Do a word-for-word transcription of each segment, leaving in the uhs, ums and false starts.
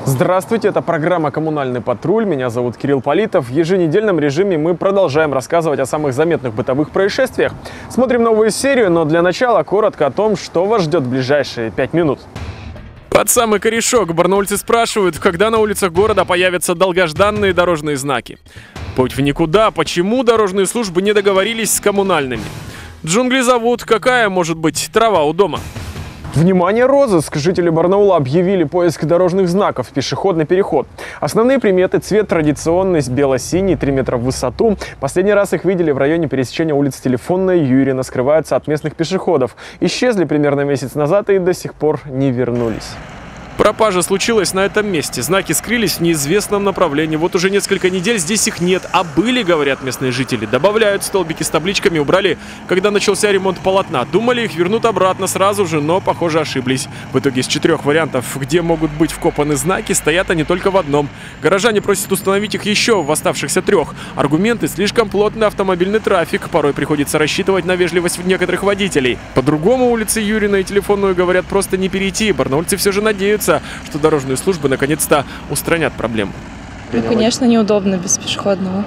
Здравствуйте, это программа «Коммунальный патруль». Меня зовут Кирилл Политов. В еженедельном режиме мы продолжаем рассказывать о самых заметных бытовых происшествиях. Смотрим новую серию, но для начала коротко о том, что вас ждет в ближайшие пять минут. Под самый корешок барнаульцы спрашивают, когда на улицах города появятся долгожданные дорожные знаки. Путь в никуда. Почему дорожные службы не договорились с коммунальными? Джунгли зовут. Какая может быть трава у дома? Внимание, розыск! Жители Барнаула объявили поиск дорожных знаков, пешеходный переход. Основные приметы: цвет традиционный, бело-синий, три метра в высоту. Последний раз их видели в районе пересечения улиц Телефонная и Юрина, скрываются от местных пешеходов. Исчезли примерно месяц назад и до сих пор не вернулись. Пропажа случилась на этом месте. Знаки скрылись в неизвестном направлении. Вот уже несколько недель здесь их нет. А были, говорят местные жители. Добавляют, столбики с табличками убрали, когда начался ремонт полотна. Думали, их вернут обратно сразу же, но, похоже, ошиблись. В итоге из четырех вариантов, где могут быть вкопаны знаки, стоят они только в одном. Горожане просят установить их еще в оставшихся трех. Аргументы: слишком плотный автомобильный трафик. Порой приходится рассчитывать на вежливость некоторых водителей. По-другому улицы Юрина и Телефонную, говорят, просто не перейти. Барнаульцы все же надеются, что дорожные службы наконец-то устранят проблему. Ну, конечно, неудобно без пешеходного.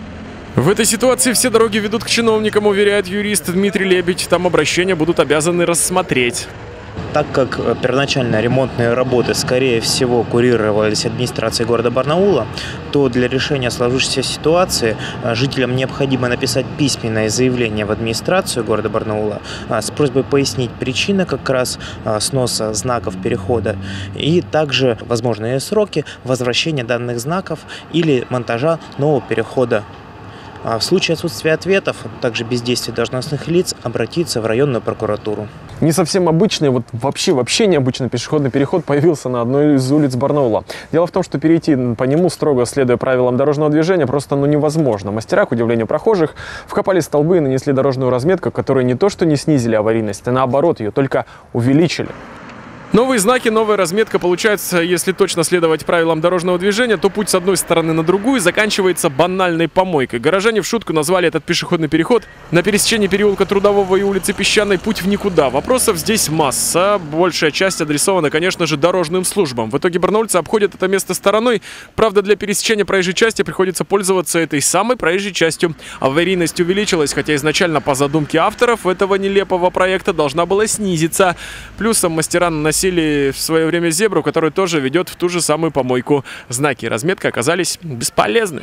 В этой ситуации все дороги ведут к чиновникам, уверяет юрист Дмитрий Лебедь. Там обращения будут обязаны рассмотреть. Так как первоначально ремонтные работы, скорее всего, курировались администрацией города Барнаула, то для решения сложившейся ситуации жителям необходимо написать письменное заявление в администрацию города Барнаула с просьбой пояснить причины как раз сноса знаков перехода и также возможные сроки возвращения данных знаков или монтажа нового перехода. В случае отсутствия ответов, а также бездействия должностных лиц, обратиться в районную прокуратуру. Не совсем обычный, вот вообще вообще необычный пешеходный переход появился на одной из улиц Барнаула. Дело в том, что перейти по нему, строго следуя правилам дорожного движения, просто ну, невозможно. Мастера, к удивлению прохожих, вкопали столбы и нанесли дорожную разметку, которые не то что не снизили аварийность, а наоборот ее только увеличили. Новые знаки, новая разметка. Получается, если точно следовать правилам дорожного движения, то путь с одной стороны на другую заканчивается банальной помойкой. Горожане в шутку назвали этот пешеходный переход на пересечении переулка Трудового и улицы Песчаной путь в никуда. Вопросов здесь масса. Большая часть адресована, конечно же, дорожным службам. В итоге барнаульцы обходят это место стороной. Правда, для пересечения проезжей части приходится пользоваться этой самой проезжей частью. Аварийность увеличилась, хотя изначально по задумке авторов этого нелепого проекта должна была снизиться. Плюсом мастера наносили в свое время зебру, которая тоже ведет в ту же самую помойку. Знаки и разметка оказались бесполезны.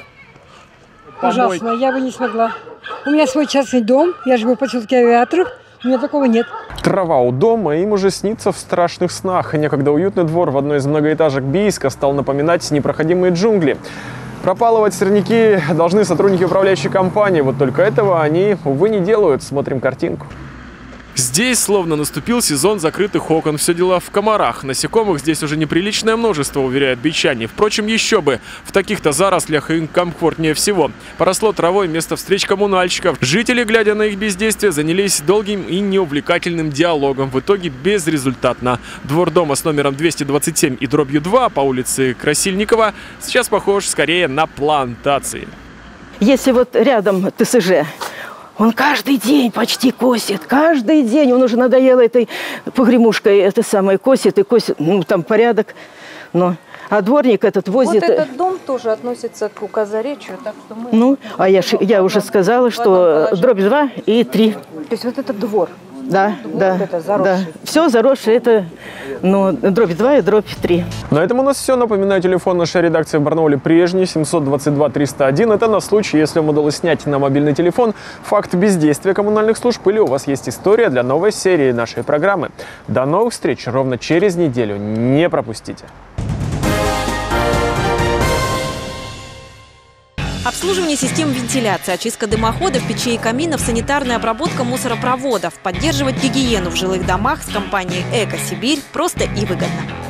Ужасно, я бы не смогла. У меня свой частный дом, я живу в поселке Авиаторов, у меня такого нет. Трава у дома им уже снится в страшных снах. Некогда уютный двор в одной из многоэтажек Бийска стал напоминать непроходимые джунгли. Пропалывать сорняки должны сотрудники управляющей компании. Вот только этого они, увы, не делают. Смотрим картинку. Здесь словно наступил сезон закрытых окон. Все дела в комарах. Насекомых здесь уже неприличное множество, уверяют бичане. Впрочем, еще бы. В таких-то зарослях им комфортнее всего. Поросло травой место встреч коммунальщиков. Жители, глядя на их бездействие, занялись долгим и неувлекательным диалогом. В итоге безрезультатно. Двор дома с номером двести двадцать семь и дробью два по улице Красильникова сейчас похож скорее на плантации. Если вот рядом ТСЖ, он каждый день почти косит, каждый день. Он уже надоел этой погремушкой, это самое, косит и косит, ну, там порядок. Но, а дворник этот возит... Вот этот дом тоже относится к указоречию, так что мы... Ну, а я, я уже сказала, что дробь два и три. То есть вот этот двор? Да, двор, да, вот это заросший. да. Все заросшее, это, ну, дробь два и дробь три. На этом у нас все. Напоминаю, телефон нашей редакции в Барнауле прежний, семьсот двадцать два триста один. Это на случай, если вам удалось снять на мобильный телефон факт бездействия коммунальных служб или у вас есть история для новой серии нашей программы. До новых встреч ровно через неделю. Не пропустите. Обслуживание систем вентиляции, очистка дымоходов, печей и каминов, санитарная обработка мусоропроводов. Поддерживать гигиену в жилых домах с компанией «Эко Сибирь» просто и выгодно.